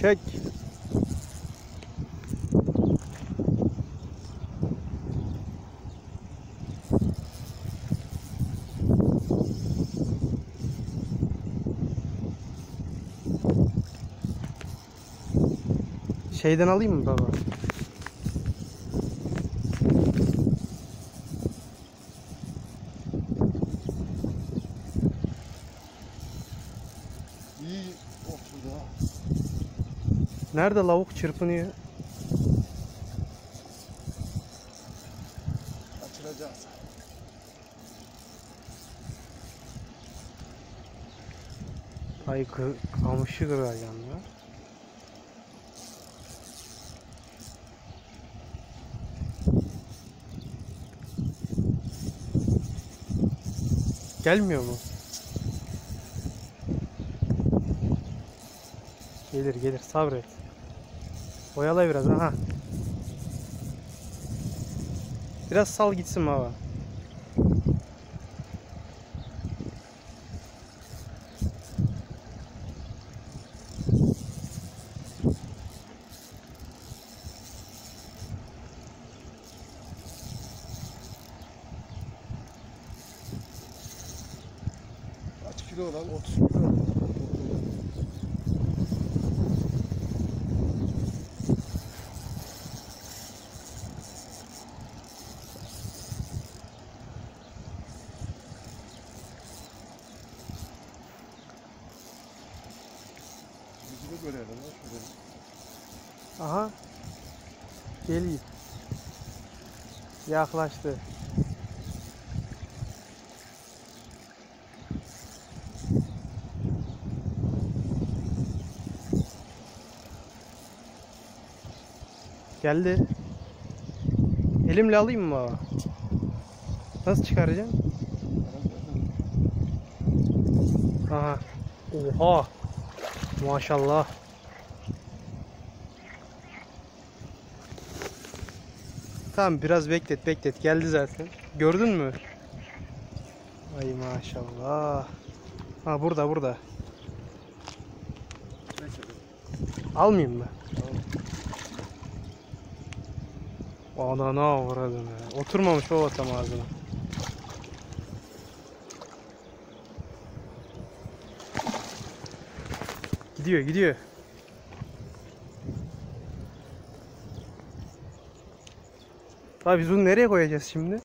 Çek. Şeyden alayım mı baba? İyi oturdu ha. Nerede lavuk çırpınıyor? Kaçıracağız. Ay kamışı kıracağım ya. Gelmiyor mu? Gelir gelir, sabret. Oyala biraz, aha. Biraz sal gitsin baba. Kaç kilo lan? 30 kilo. Yüzünü görelim lan şurada. Aha. Geliyor. Yaklaştı. Geldi. Elimle alayım mı baba? Nasıl çıkaracağım? Aha. Oha. Maşallah. Tamam, biraz beklet. Geldi zaten. Gördün mü? Ay maşallah. Ha, burada. Almayayım mı? Ana ne avradın ya. Oturmamış o tam ağzına. Gidiyor. Abi biz bunu nereye koyacağız şimdi?